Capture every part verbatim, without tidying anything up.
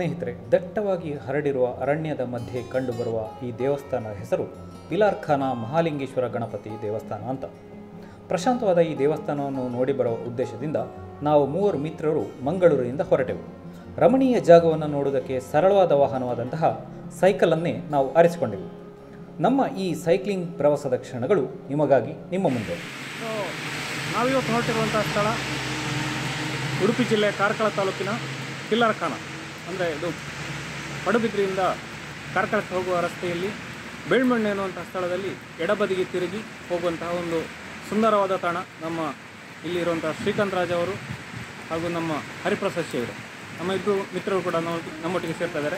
ಸ್ನೇಹಿತರೆ, ದಟ್ಟವಾಗಿ ಹರಡಿರುವ ಅರಣ್ಯದ ಮಧ್ಯೆ ಕಂಡುಬರುವ ಈ ದೇವಸ್ಥಾನದ ಹೆಸರು ಪಿಲಾರ್ಖಾನ ಮಹಾಲಿಂಗೇಶ್ವರ ಗಣಪತಿ ದೇವಸ್ಥಾನ ಅಂತ. ಪ್ರಶಾಂತವಾದ ಈ ದೇವಸ್ಥಾನವನ್ನು ನೋಡಿ ಬರುವ ಉದ್ದೇಶದಿಂದ ನಾವು ಮೂವರು ಮಿತ್ರರು ಮಂಗಳೂರಿನಿಂದ ಹೊರಟೆವು. ರಮಣೀಯ ಜಾಗವನ್ನು ನೋಡುವುದಕ್ಕೆ ಸರಳವಾದ ವಾಹನವಾದಂತಹ ಸೈಕಲನ್ನೇ ನಾವು ಆರಿಸಿಕೊಂಡೆವು. ನಮ್ಮ ಈ ಸೈಕ್ಲಿಂಗ್ ಪ್ರವಾಸದ ಕ್ಷಣಗಳು ನಿಮಗಾಗಿ ನಿಮ್ಮ ಮುಂದೆ. ನಾವಿವತ್ತು ಹೊರಟಿರುವಂಥ ಸ್ಥಳ ಉಡುಪಿ ಜಿಲ್ಲೆ ಕಾರ್ಕಳ ತಾಲೂಕಿನ ಪಿಲಾರ್ಖಾನ. ಅಂದರೆ ಇದು ಪಡುಬಿದ್ರಿಯಿಂದ ಕಾರ್ಕಳಕ್ಕೆ ಹೋಗುವ ರಸ್ತೆಯಲ್ಲಿ ಬೇಳ್ಮಣ್ಣು ಎನ್ನುವಂಥ ಸ್ಥಳದಲ್ಲಿ ಎಡಬದಿಗೆ ತಿರುಗಿ ಹೋಗುವಂತಹ ಒಂದು ಸುಂದರವಾದ ತಾಣ. ನಮ್ಮ ಇಲ್ಲಿ ಇರುವಂಥ ಶ್ರೀಕಾಂತ್ ರಾಜ್ ಅವರು ಹಾಗೂ ನಮ್ಮ ಹರಿಪ್ರಸಾದ್ ಶೇವರು, ನಮ್ಮ ಇಬ್ಬರು ಮಿತ್ರರು ಕೂಡ ನಮ್ಮೊಟ್ಟಿಗೆ ಸೇರ್ತಾ ಇದ್ದಾರೆ.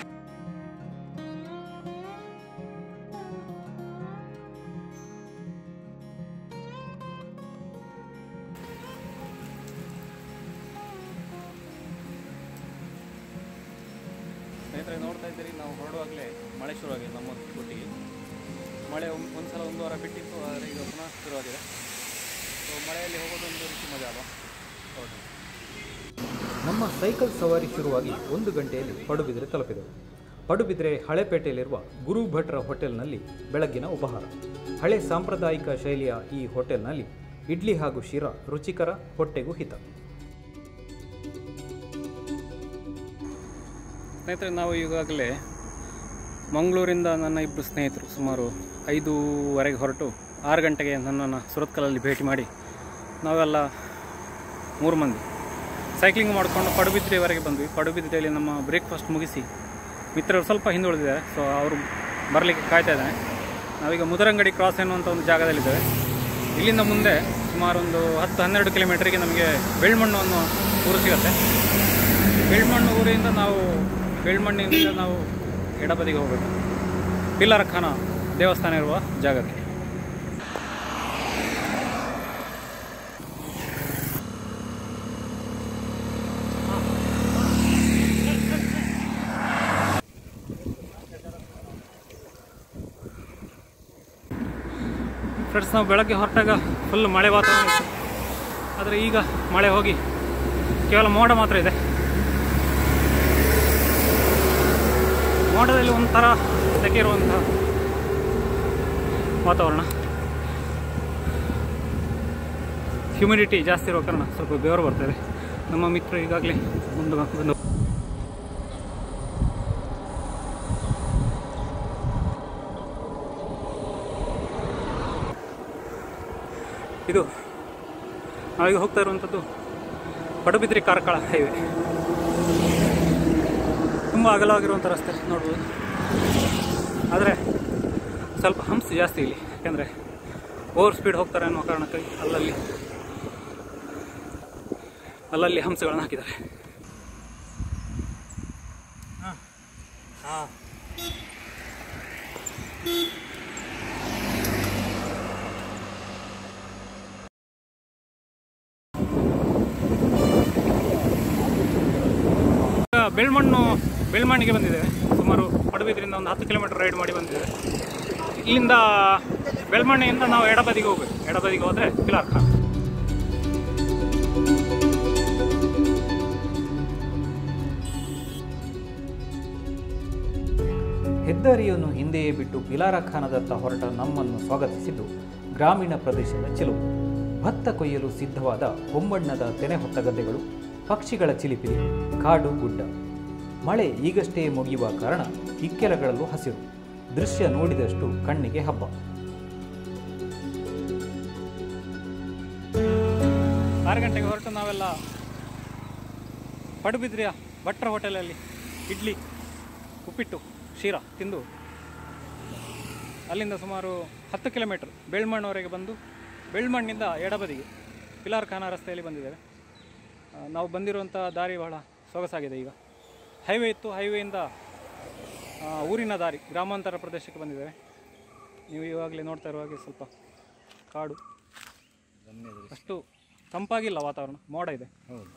ಸ್ನೇಹಿತರೆ, ನೋಡ್ತಾ ಇದ್ದೀರಿ, ನಾವು ಹೊರಡುವಾಗಲೇ ಮಳೆ ಶುರುವಾಗಿದೆ. ನಮ್ಮ ಒಟ್ಟಿಗೆ ಮಳೆ ಒಂದು ಸಲ ಒಂದು ವಾರ ಬಿಟ್ಟಿತ್ತು, ಆದರೆ ಈಗ ಪುನಃ ಶುರುವಾಗಿದೆ. ಸೊ ಮಳೆಯಲ್ಲಿ ಹೋಗೋದೊಂದು ರೀತಿ ಮಜಾ ಅಲ್ವಾ. ಹೌದು, ನಮ್ಮ ಸೈಕಲ್ ಸವಾರಿ ಶುರುವಾಗಿ ಒಂದು ಗಂಟೆಯಲ್ಲಿ ಪಡುಬಿದ್ರೆ ತಲುಪಿದೆವು. ಪಡುಬಿದ್ರೆ ಹಳೆಪೇಟೆಯಲ್ಲಿರುವ ಗುರು ಭಟ್ರ ಹೋಟೆಲ್ನಲ್ಲಿ ಬೆಳಗ್ಗಿನ ಉಪಹಾರ. ಹಳೆ ಸಾಂಪ್ರದಾಯಿಕ ಶೈಲಿಯ ಈ ಹೋಟೆಲ್ನಲ್ಲಿ ಇಡ್ಲಿ ಹಾಗೂ ಶಿರಾ ರುಚಿಕರ, ಹೊಟ್ಟೆಗೂ ಹಿತ. ಸ್ನೇಹಿತರೆ, ನಾವು ಈಗಾಗಲೇ ಮಂಗಳೂರಿಂದ ನನ್ನ ಇಬ್ಬರು ಸ್ನೇಹಿತರು ಸುಮಾರು ಐದೂವರೆಗೆ ಹೊರಟು ಆರು ಗಂಟೆಗೆ ನನ್ನನ್ನು ಸುರತ್ಕಲಲ್ಲಿ ಭೇಟಿ ಮಾಡಿ ನಾವೆಲ್ಲ ಮೂರು ಮಂದಿ ಸೈಕ್ಲಿಂಗ್ ಮಾಡಿಕೊಂಡು ಪಡುಬಿದ್ರೆವರೆಗೆ ಬಂದ್ವಿ. ಪಡುಬಿದ್ರೆಯಲ್ಲಿ ನಮ್ಮ ಬ್ರೇಕ್ಫಾಸ್ಟ್ ಮುಗಿಸಿ ಮಿತ್ರರು ಸ್ವಲ್ಪ ಹಿಂದುಳಿದಿದ್ದಾರೆ. ಸೊ ಅವರು ಬರಲಿಕ್ಕೆ ಕಾಯ್ತಾ ಇದ್ದಾನೆ. ನಾವೀಗ ಮುದರಂಗಡಿ ಕ್ರಾಸ್ ಎನ್ನುವಂಥ ಒಂದು ಜಾಗದಲ್ಲಿದ್ದೇವೆ. ಇಲ್ಲಿಂದ ಮುಂದೆ ಸುಮಾರು ಒಂದು ಹತ್ತು ಹನ್ನೆರಡು ಕಿಲೋಮೀಟರಿಗೆ ನಮಗೆ ಬೇಳ್ಮಣ್ಣು ಅನ್ನೋ ಊರು ಸಿಗುತ್ತೆ. ಬೇಳ್ಮಣ್ಣು ಊರಿಂದ ನಾವು ಬೇಳ್ಮಣ್ಣಿನಿಂದ ನಾವು ಎಡಬದಿಗೆ ಹೋಗಬೇಕು ಪಿಲಾರ್ಖಾನ ದೇವಸ್ಥಾನ ಇರುವ ಜಾಗಕ್ಕೆ. ಫ್ರೆಂಡ್ಸ್, ನಾವು ಬೆಳಗ್ಗೆ ಹೊರಟಾಗ ಫುಲ್ ಮಳೆ ವಾತಾವರಣ ಇತ್ತು. ಆದರೆ ಈಗ ಮಳೆ ಹೋಗಿ ಕೇವಲ ಮೋಡ ಮಾತ್ರ ಇದೆ. ಮೋಡದಲ್ಲಿ ಒಂಥರ ಸೆಕೆ ಇರುವಂಥ ವಾತಾವರಣ. ಹ್ಯೂಮಿಡಿಟಿ ಜಾಸ್ತಿ ಇರೋ ಕಾರಣ ಸ್ವಲ್ಪ ಬೆವರು ಬರ್ತಾಯಿದೆ. ನಮ್ಮ ಮಿತ್ರ ಈಗಾಗಲೇ ಮುಂದೆ ಬಂದು ಇದು ನಾವೀಗ ಹೋಗ್ತಾ ಇರುವಂಥದ್ದು ಪಡುಬಿದ್ರಿ ಕಾರ್ಕಳ ಹೈವೇ. ತುಂಬ ಅಗಲವಾಗಿರುವಂಥ ರಸ್ತೆ ನೋಡ್ಬೋದು. ಆದರೆ ಸ್ವಲ್ಪ ಹಂಪ್ಸ್ ಜಾಸ್ತಿ ಇಲ್ಲಿ, ಯಾಕೆಂದರೆ ಓವರ್ ಸ್ಪೀಡ್ ಹೋಗ್ತಾರೆ ಅನ್ನೋ ಕಾರಣಕ್ಕಾಗಿ ಅಲ್ಲಲ್ಲಿ ಅಲ್ಲಲ್ಲಿ ಹಂಪ್ಸ್ಗಳನ್ನು ಹಾಕಿದ್ದಾರೆ. ಹಾಂ ಹಾಂ ಬೇಳ್ಮಣ್ಣು ಬೇಳ್ಮಣ್ಣಿಗೆ ಬಂದಿದ್ದೇವೆ. ಸುಮಾರು ಪಡುಬಿದ್ರಿಂದ ಒಂದು ಹತ್ತು ಕಿಲೋಮೀಟರ್ ರೈಡ್ ಮಾಡಿ ಬಂದಿದ್ದೇವೆ. ಇಲ್ಲಿಂದ ಬೇಳ್ಮಣ್ಣಿಯಿಂದ ನಾವು ಎಡಬದಿಗೆ ಹೋಗ್ಬೇಕು. ಎಡಬದಿಗೆ ಹೋದರೆ ಪಿಲಾರ್ಖಾನ. ಹೆದ್ದಾರಿಯನ್ನು ಹಿಂದೆಯೇ ಬಿಟ್ಟು ಪಿಲಾರ್ಖಾನದತ್ತ ಹೊರಟ ನಮ್ಮನ್ನು ಸ್ವಾಗತಿಸಿದ್ದು ಗ್ರಾಮೀಣ ಪ್ರದೇಶದ ಚೆಲುವು. ಭತ್ತ ಕೊಯ್ಯಲು ಸಿದ್ಧವಾದ ಹೊಂಬಣ್ಣದ ತೆನೆ ಹೊತ್ತ ಗದ್ದೆಗಳು, ಪಕ್ಷಿಗಳ ಚಿಲಿಪಿಲಿ, ಕಾಡು ಗುಡ್ಡ. ಮಳೆ ಈಗಷ್ಟೇ ಮುಗಿಯುವ ಕಾರಣ ಇಕ್ಕೆಲಗಳಲ್ಲೂ ಹಸಿರು. ದೃಶ್ಯ ನೋಡಿದಷ್ಟು ಕಣ್ಣಿಗೆ ಹಬ್ಬ. ಆರು ಗಂಟೆಗೆ ಹೊರಟು ನಾವೆಲ್ಲ ಪಡುಬಿದ್ರಿಯ ಭಟ್ರ ಹೋಟೆಲಲ್ಲಿ ಇಡ್ಲಿ, ಉಪ್ಪಿಟ್ಟು, ಶಿರಾ ತಿಂದು ಅಲ್ಲಿಂದ ಸುಮಾರು ಹತ್ತು ಕಿಲೋಮೀಟರ್ ಬೇಳ್ಮಣ್ಣವರೆಗೆ ಬಂದು ಬೇಳ್ಮಣ್ಣಿಂದ ಎಡಬದಿಗೆ ಪಿಲಾರ್ಖಾನ ರಸ್ತೆಯಲ್ಲಿ ಬಂದಿದ್ದೇವೆ. ನಾವು ಬಂದಿರುವಂಥ ದಾರಿ ಬಹಳ ಸೊಗಸಾಗಿದೆ. ಈಗ ಹೈವೇ ಇತ್ತು, ಹೈವೇಯಿಂದ ಊರಿನ ದಾರಿ ಗ್ರಾಮಾಂತರ ಪ್ರದೇಶಕ್ಕೆ ಬಂದಿದ್ದೇವೆ. ನೀವು ಇವಾಗಲೇ ನೋಡ್ತಾ ಇರುವ ಹಾಗೆ ಸ್ವಲ್ಪ ಕಾಡು, ಅಷ್ಟು ತಂಪಾಗಿಲ್ಲ ವಾತಾವರಣ, ಮೋಡ ಇದೆ. ಹೌದು.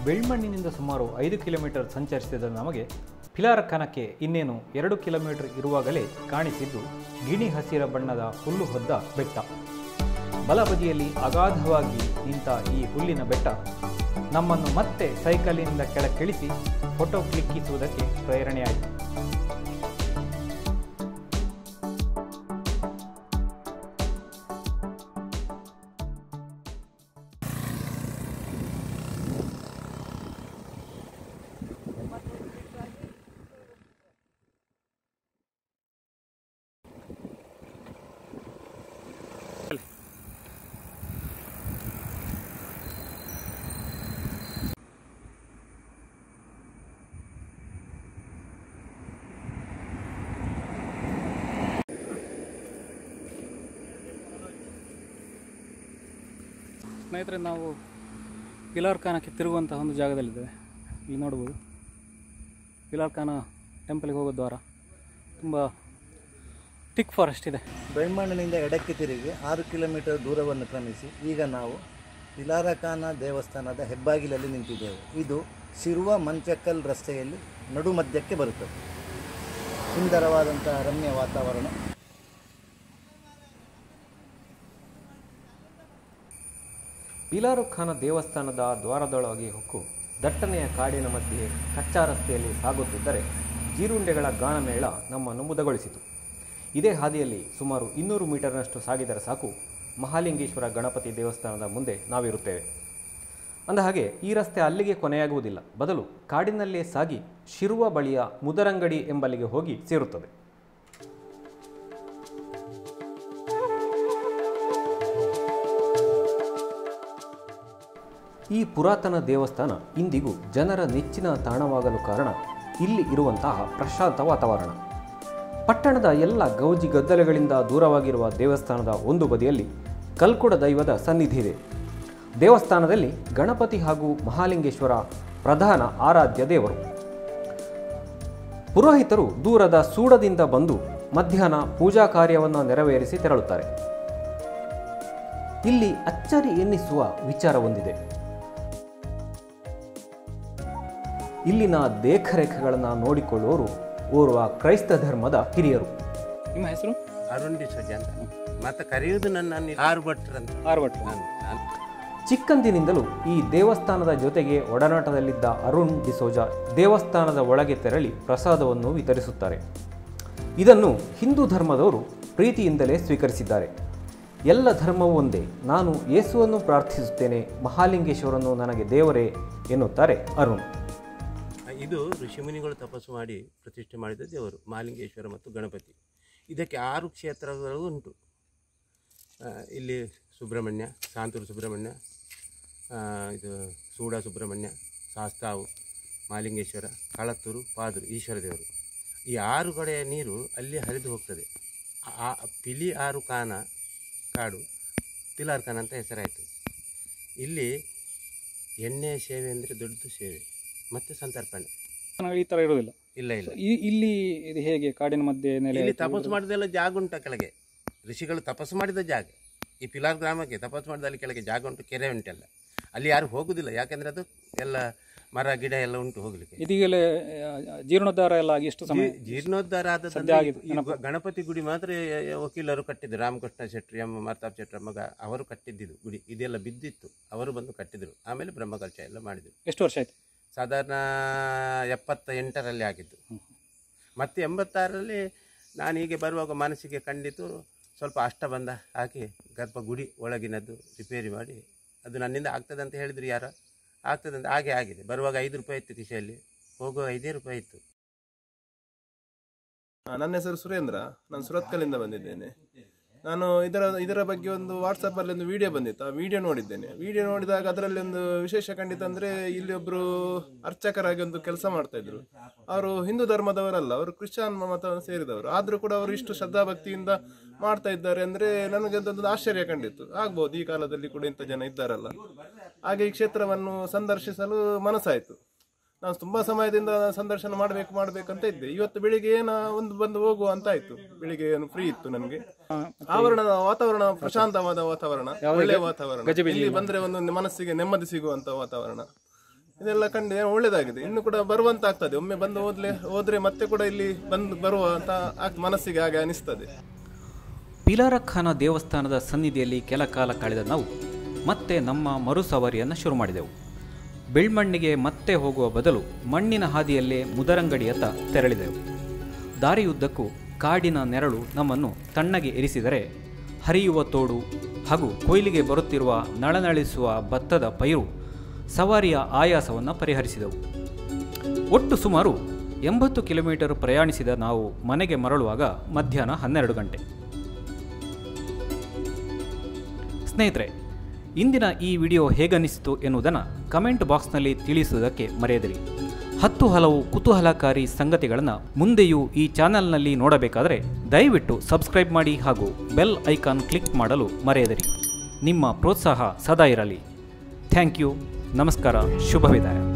ಬೆಳ್ಮಣ್ಣಿನಿಂದ ಸುಮಾರು ಐದು ಕಿಲೋಮೀಟರ್ ಸಂಚರಿಸಿದ ನಮಗೆ ಪಿಲಾರಖಾನಕ್ಕೆ ಇನ್ನೇನು ಎರಡು ಕಿಲೋಮೀಟರ್ ಇರುವಾಗಲೇ ಕಾಣಿಸಿದ್ದು ಗಿಣಿ ಹಸಿರ ಬಣ್ಣದ ಹುಲ್ಲು ಹೊದ್ದ ಬೆಟ್ಟ. ಬಲಬದಿಯಲ್ಲಿ ಅಗಾಧವಾಗಿ ನಿಂತ ಈ ಹುಲ್ಲಿನ ಬೆಟ್ಟ ನಮ್ಮನ್ನು ಮತ್ತೆ ಸೈಕಲಿನಿಂದ ಕೆಳಕ್ಕಿಳಿಸಿ ಫೋಟೋ ಕ್ಲಿಕ್ಕಿಸುವುದಕ್ಕೆ ಪ್ರೇರಣೆಯಾಯಿತು. ಸ್ನೇಹಿತರೆ, ನಾವು ಪಿಲಾರಖಾನಕ್ಕೆ ತಿರುಗುವಂಥ ಒಂದು ಜಾಗದಲ್ಲಿದ್ದೇವೆ. ಇಲ್ಲಿ ನೋಡ್ಬೋದು ಪಿಲಾರಖಾನ ಟೆಂಪಲ್ಗೆ ಹೋಗೋ ದ್ವಾರ. ತುಂಬ ಥಿಕ್ ಫಾರೆಸ್ಟ್ ಇದೆ. ಬೆಳ್ಮಣ್ಣಿನಿಂದ ಎಡಕ್ಕೆ ತಿರುಗಿ ಆರು ಕಿಲೋಮೀಟರ್ ದೂರವನ್ನು ಕ್ರಮಿಸಿ ಈಗ ನಾವು ಪಿಲಾರಖಾನ ದೇವಸ್ಥಾನದ ಹೆಬ್ಬಾಗಿಲಲ್ಲಿ ನಿಂತಿದ್ದೇವೆ. ಇದು ಶಿರುವ ಮಂಚಕ್ಕಲ್ ರಸ್ತೆಯಲ್ಲಿ ನಡು ಮಧ್ಯಕ್ಕೆ ಬರುತ್ತದೆ. ಸುಂದರವಾದಂತಹ ರಮ್ಯ ವಾತಾವರಣ. ಪಿಲಾರಖಾನ ದೇವಸ್ಥಾನದ ದ್ವಾರದೊಳಗೆ ಹೊಕ್ಕು ದಟ್ಟನೆಯ ಕಾಡಿನ ಮಧ್ಯೆ ಕಚ್ಚಾ ರಸ್ತೆಯಲ್ಲಿ ಸಾಗುತ್ತಿದ್ದರೆ ಜೀರುಂಡೆಗಳ ಗಾನಮೇಳ ನಮ್ಮನ್ನು ಮುದಗೊಳಿಸಿತು. ಇದೇ ಹಾದಿಯಲ್ಲಿ ಸುಮಾರು ಇನ್ನೂರು ಮೀಟರ್ನಷ್ಟು ಸಾಗಿದರೆ ಸಾಕು ಮಹಾಲಿಂಗೇಶ್ವರ ಗಣಪತಿ ದೇವಸ್ಥಾನದ ಮುಂದೆ ನಾವಿರುತ್ತೇವೆ. ಅಂದಹಾಗೆ ಈ ರಸ್ತೆ ಅಲ್ಲಿಗೆ ಕೊನೆಯಾಗುವುದಿಲ್ಲ, ಬದಲು ಕಾಡಿನಲ್ಲೇ ಸಾಗಿ ಶಿರುವ ಬಳಿಯ ಮುದರಂಗಡಿ ಎಂಬಲ್ಲಿಗೆ ಹೋಗಿ ಸೇರುತ್ತದೆ. ಈ ಪುರಾತನ ದೇವಸ್ಥಾನ ಇಂದಿಗೂ ಜನರ ನೆಚ್ಚಿನ ತಾಣವಾಗಲು ಕಾರಣ ಇಲ್ಲಿ ಇರುವಂತಹ ಪ್ರಶಾಂತ ವಾತಾವರಣ. ಪಟ್ಟಣದ ಎಲ್ಲ ಗೌಜಿ ಗದ್ದಲೆಗಳಿಂದ ದೂರವಾಗಿರುವ ದೇವಸ್ಥಾನದ ಒಂದು ಬದಿಯಲ್ಲಿ ಕಲ್ಕುಡ ದೈವದ ಸನ್ನಿಧಿ ಇದೆ. ದೇವಸ್ಥಾನದಲ್ಲಿ ಗಣಪತಿ ಹಾಗೂ ಮಹಾಲಿಂಗೇಶ್ವರ ಪ್ರಧಾನ ಆರಾಧ್ಯ ದೇವರು. ಪುರೋಹಿತರು ದೂರದ ಸೂಡದಿಂದ ಬಂದು ಮಧ್ಯಾಹ್ನ ಪೂಜಾ ಕಾರ್ಯವನ್ನು ನೆರವೇರಿಸಿ ತೆರಳುತ್ತಾರೆ. ಇಲ್ಲಿ ಅಚ್ಚರಿ ಎನ್ನಿಸುವ ವಿಚಾರ ಹೊಂದಿದೆ. ಇಲ್ಲಿನ ದೇಖರೇಖೆಗಳನ್ನು ನೋಡಿಕೊಳ್ಳುವವರು ಓರ್ವ ಕ್ರೈಸ್ತ ಧರ್ಮದ ಹಿರಿಯರು. ನಿಮ್ಮ ಹೆಸರು? ಅರುಣ್ ಡಿಸೋಜ ಅಂತ. ಮತ್ತೆ ಕರೆಯುವುದು ನನ್ನ ಆರು ಭಟ್ರು ಅಂತ. ಆರು ಭಟ್ರು. ಚಿಕ್ಕಂದಿನಿಂದಲೂ ಈ ದೇವಸ್ಥಾನದ ಜೊತೆಗೆ ಒಡನಾಟದಲ್ಲಿದ್ದ ಅರುಣ್ ಡಿಸೋಜ ದೇವಸ್ಥಾನದ ಒಳಗೆ ತೆರಳಿ ಪ್ರಸಾದವನ್ನು ವಿತರಿಸುತ್ತಾರೆ. ಇದನ್ನು ಹಿಂದೂ ಧರ್ಮದವರು ಪ್ರೀತಿಯಿಂದಲೇ ಸ್ವೀಕರಿಸಿದ್ದಾರೆ. ಎಲ್ಲ ಧರ್ಮವೂ ಒಂದೇ, ನಾನು ಯೇಸುವನ್ನು ಪ್ರಾರ್ಥಿಸುತ್ತೇನೆ, ಮಹಾಲಿಂಗೇಶ್ವರನು ನನಗೆ ದೇವರೇ ಎನ್ನುತ್ತಾರೆ ಅರುಣ್. ಇದು ಋಷಿಮುನಿಗಳು ತಪಸ್ಸು ಮಾಡಿ ಪ್ರತಿಷ್ಠೆ ಮಾಡಿದ ದೇವರು ಮಹಾಲಿಂಗೇಶ್ವರ ಮತ್ತು ಗಣಪತಿ. ಇದಕ್ಕೆ ಆರು ಕ್ಷೇತ್ರಗಳು ಉಂಟು. ಇಲ್ಲಿ ಸುಬ್ರಹ್ಮಣ್ಯ, ಸಾಂತೂರು ಸುಬ್ರಹ್ಮಣ್ಯ, ಇದು ಸೂಡ ಸುಬ್ರಹ್ಮಣ್ಯ, ಶಾಸ್ತಾವು, ಮಹಾಲಿಂಗೇಶ್ವರ, ಕಳತ್ತೂರು, ಪಾದೂರು, ಈಶ್ವರ ದೇವರು. ಈ ಆರು ಕಡೆಯ ನೀರು ಅಲ್ಲಿ ಹರಿದು ಹೋಗ್ತದೆ. ಆ ಪಿಲಿ ಆರು ಕಾನ ಕಾಡು ಪಿಲಾರಖಾನ ಅಂತ ಹೆಸರಾಯಿತು. ಇಲ್ಲಿ ಎಣ್ಣೆ ಸೇವೆ ಅಂದರೆ ದೊಡ್ಡ ಸೇವೆ ಮತ್ತು ಸಂತರ್ಪಣೆ. ಈ ಥರ ಇರೋದಿಲ್ಲ. ಇಲ್ಲ ಇಲ್ಲ ಇಲ್ಲಿ ಇದು ಹೇಗೆ ಕಾಡಿನ ಮಧ್ಯೆ ನೆಲೆ? ಇಲ್ಲಿ ತಪಸ್ಸು ಮಾಡಿದೆಲ್ಲ ಜಾಗ ಉಂಟ ಕೆಳಗೆ. ಋಷಿಗಳು ತಪಸ್ಸು ಮಾಡಿದ ಜಾಗ ಈ ಪಿಲಾರ್ ಗ್ರಾಮಕ್ಕೆ ತಪಸ್ಸು ಮಾಡಿದ ಅಲ್ಲಿ ಕೆಳಗೆ ಜಾಗ ಉಂಟು, ಕೆರೆ ಉಂಟೆಲ್ಲ. ಅಲ್ಲಿ ಯಾರು ಹೋಗುದಿಲ್ಲ, ಯಾಕೆಂದ್ರೆ ಅದು ಎಲ್ಲ ಮರ ಗಿಡ ಎಲ್ಲ ಉಂಟು ಹೋಗ್ಲಿಕ್ಕೆ. ಇದೀಗೆಲ್ಲ ಜೀರ್ಣೋದ್ಧಾರ ಎಲ್ಲ ಆಗಿ ಎಷ್ಟು ಸಮಯ? ಜೀರ್ಣೋದ್ಧಾರ ಆದ ಗಣಪತಿ ಗುಡಿ ಮಾತ್ರ ವಕೀಲರು ಕಟ್ಟಿದ್ರು. ರಾಮಕೃಷ್ಣ ಶೆಟ್ಟಿ ಎಂ ಮರ್ತಾಪ್ ಶೆಟ್ಟಿ ಮಗ ಅವರು ಕಟ್ಟಿದ್ದು ಗುಡಿ. ಇದೆಲ್ಲ ಬಿದ್ದಿತ್ತು, ಅವರು ಬಂದು ಕಟ್ಟಿದ್ರು. ಆಮೇಲೆ ಬ್ರಹ್ಮಕಲಶ ಎಲ್ಲ ಮಾಡಿದ್ರು. ಎಷ್ಟು ವರ್ಷ ಆಯ್ತು? ಸಾಧಾರಣ ಎಪ್ಪತ್ತ ಎಂಟರಲ್ಲಿ ಆಗಿದ್ದು. ಮತ್ತು ಎಂಬತ್ತಾರರಲ್ಲಿ ನಾನು ಹೀಗೆ ಬರುವಾಗ ಮನಸ್ಸಿಗೆ ಕಂಡಿತು, ಸ್ವಲ್ಪ ಅಷ್ಟಬಂಧ ಹಾಕಿ ಗರ್ಭಗುಡಿ ಒಳಗಿನದ್ದು ರಿಪೇರಿ ಮಾಡಿ, ಅದು ನನ್ನಿಂದ ಆಗ್ತದೆ ಅಂತ ಹೇಳಿದ್ರು ಯಾರು, ಆಗ್ತದೆ ಅಂತ ಹಾಗೆ ಆಗಿದೆ. ಬರುವಾಗ ಐದು ರೂಪಾಯಿ ಇತ್ತು ಕಿಶೆಯಲ್ಲಿ, ಹೋಗುವ ಐದೇ ರೂಪಾಯಿ ಇತ್ತು. ನನ್ನ ಹೆಸರು ಸುರೇಂದ್ರ, ನಾನು ಸುರತ್ಕಲ್ಲಿಂದ ಬಂದಿದ್ದೇನೆ. ನಾನು ಇದರ ಇದರ ಬಗ್ಗೆ ಒಂದು ವಾಟ್ಸಪ್ಪಲ್ಲಿ ಒಂದು ವಿಡಿಯೋ ಬಂದಿತ್ತು, ಆ ವಿಡಿಯೋ ನೋಡಿದ್ದೇನೆ. ವಿಡಿಯೋ ನೋಡಿದಾಗ ಅದರಲ್ಲಿ ಒಂದು ವಿಶೇಷ ಖಂಡಿತ ಅಂದರೆ ಇಲ್ಲಿ ಒಬ್ಬರು ಅರ್ಚಕರಾಗಿ ಒಂದು ಕೆಲಸ ಮಾಡ್ತಾ ಇದ್ರು. ಅವರು ಹಿಂದೂ ಧರ್ಮದವರಲ್ಲ, ಅವರು ಕ್ರಿಶ್ಚಿಯನ್ ಮತವನ್ನು ಸೇರಿದವರು. ಆದರೂ ಕೂಡ ಅವರು ಇಷ್ಟು ಶ್ರದ್ಧಾಭಕ್ತಿಯಿಂದ ಮಾಡ್ತಾ ಇದ್ದಾರೆ ಅಂದರೆ ನನಗೆ ಒಂದು ಆಶ್ಚರ್ಯ ಕಂಡಿತ್ತು. ಆಗ್ಬೋದು ಈ ಕಾಲದಲ್ಲಿ ಕೂಡ ಇಂಥ ಜನ ಇದ್ದಾರಲ್ಲ. ಹಾಗೆ ಈ ಕ್ಷೇತ್ರವನ್ನು ಸಂದರ್ಶಿಸಲು ಮನಸ್ಸಾಯಿತು. ನಾನು ತುಂಬಾ ಸಮಯದಿಂದ ಸಂದರ್ಶನ ಮಾಡ್ಬೇಕು ಮಾಡ್ಬೇಕಂತ ಇದ್ದೆ. ಇವತ್ತು ಬೆಳಿಗ್ಗೆ ಏನ ಒಂದು ಬಂದು ಹೋಗುವ ಅಂತ ಆಯ್ತು. ಬೆಳಿಗ್ಗೆ ಏನು ಫ್ರೀ ಇತ್ತು ನನಗೆ. ಆವರಣ ವಾತಾವರಣ ಪ್ರಶಾಂತವಾದ ವಾತಾವರಣ, ಒಳ್ಳೆಯ ವಾತಾವರಣ. ಇಲ್ಲಿ ಬಂದ್ರೆ ಒಂದು ಮನಸ್ಸಿಗೆ ನೆಮ್ಮದಿ ಸಿಗುವಂತ ವಾತಾವರಣ. ಇದೆಲ್ಲ ಕಂಡು ಏನೋ ಒಳ್ಳೆಯದಾಗಿದೆ. ಇನ್ನು ಕೂಡ ಬರುವಂತ ಆಗ್ತದೆ. ಒಮ್ಮೆ ಬಂದು ಹೋದ್ಲೆ ಹೋದ್ರೆ ಮತ್ತೆ ಕೂಡ ಇಲ್ಲಿ ಬಂದು ಬರುವ ಅಂತ ಆಗ್- ಮನಸ್ಸಿಗೆ ಹಾಗೆ ಅನಿಸ್ತದೆ. ಪಿಲಾರಖಾನ ದೇವಸ್ಥಾನದ ಸನ್ನಿಧಿಯಲ್ಲಿ ಕೆಲ ಕಾಲ ಕಳೆದ ನಾವು ಮತ್ತೆ ನಮ್ಮ ಮರುಸವಾರಿಯನ್ನು ಶುರು ಮಾಡಿದೆವು. ಬೆಳ್ಮಣ್ಣಿಗೆ ಮತ್ತೆ ಹೋಗುವ ಬದಲು ಮಣ್ಣಿನ ಹಾದಿಯಲ್ಲೇ ಮುದರಂಗಡಿಯತ್ತ ತೆರಳಿದೆವು. ದಾರಿಯುದ್ದಕ್ಕೂ ಕಾಡಿನ ನೆರಳು ನಮ್ಮನ್ನು ತಣ್ಣಗೆ ಇರಿಸಿದರೆ ಹರಿಯುವ ತೋಡು ಹಾಗೂ ಕೊಯ್ಲಿಗೆ ಬರುತ್ತಿರುವ ನಳನಳಿಸುವ ಭತ್ತದ ಪೈರು ಸವಾರಿಯ ಆಯಾಸವನ್ನು ಪರಿಹರಿಸಿದೆವು. ಒಟ್ಟು ಸುಮಾರು ಎಂಬತ್ತು ಕಿಲೋಮೀಟರ್ ಪ್ರಯಾಣಿಸಿದ ನಾವು ಮನೆಗೆ ಮರಳುವಾಗ ಮಧ್ಯಾಹ್ನ ಹನ್ನೆರಡು ಗಂಟೆ. ಸ್ನೇಹಿತರೆ, ಇಂದಿನ ಈ ವಿಡಿಯೋ ಹೇಗನಿಸಿತು ಎನ್ನುವುದನ್ನು ಕಮೆಂಟ್ ಬಾಕ್ಸ್ನಲ್ಲಿ ತಿಳಿಸುವುದಕ್ಕೆ ಮರೆಯದಿರಿ. ಹತ್ತು ಹಲವು ಕುತೂಹಲಕಾರಿ ಸಂಗತಿಗಳನ್ನು ಮುಂದೆಯೂ ಈ ಚಾನೆಲ್ನಲ್ಲಿ ನೋಡಬೇಕಾದರೆ ದಯವಿಟ್ಟು ಸಬ್ಸ್ಕ್ರೈಬ್ ಮಾಡಿ ಹಾಗೂ ಬೆಲ್ ಐಕಾನ್ ಕ್ಲಿಕ್ ಮಾಡಲು ಮರೆಯದಿರಿ. ನಿಮ್ಮ ಪ್ರೋತ್ಸಾಹ ಸದಾ ಇರಲಿ. Thank you. ನಮಸ್ಕಾರ. ಶುಭವಿದಾಯ.